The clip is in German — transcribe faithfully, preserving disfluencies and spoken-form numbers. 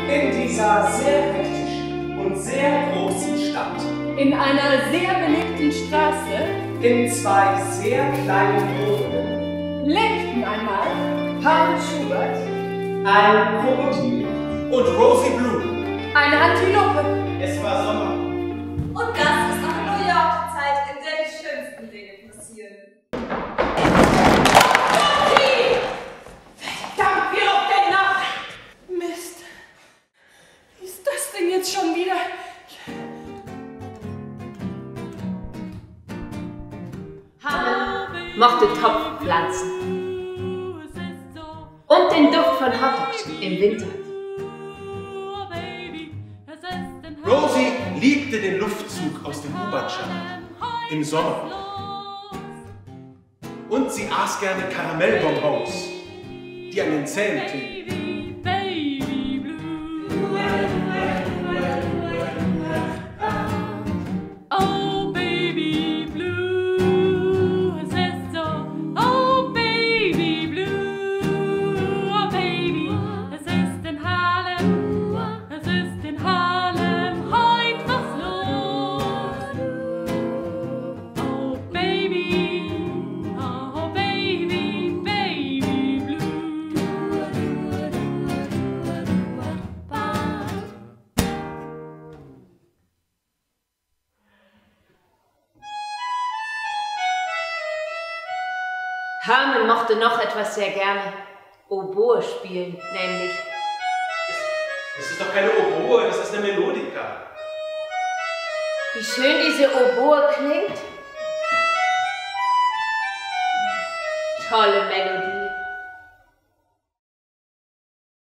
In dieser sehr hektischen und sehr großen Stadt. In einer sehr belebten Straße. In zwei sehr kleinen Wohnungen. Lebten einmal Paul Schubert, ein Krokodil und Rosie Blue. Eine Antilope. Es war Sommer. Und das ist noch New York die Zeit, in der die schönsten Dinge passieren. Rosie! Verdammt, wie auf der Nacht! Mist. Wie ist das denn jetzt schon wieder? Hammond mochte Topfpflanzen und den Duft von Hotdogs im Winter. Rosie liebte den Luftzug aus dem U-Bahn-Schacht im Sommer. Und sie aß gerne Karamellbonbons, die an den Zähnen kleben. Herman mochte noch etwas sehr gerne. Oboe spielen, nämlich. Das ist doch keine Oboe, das ist eine Melodika. Wie schön diese Oboe klingt. Tolle Melodie.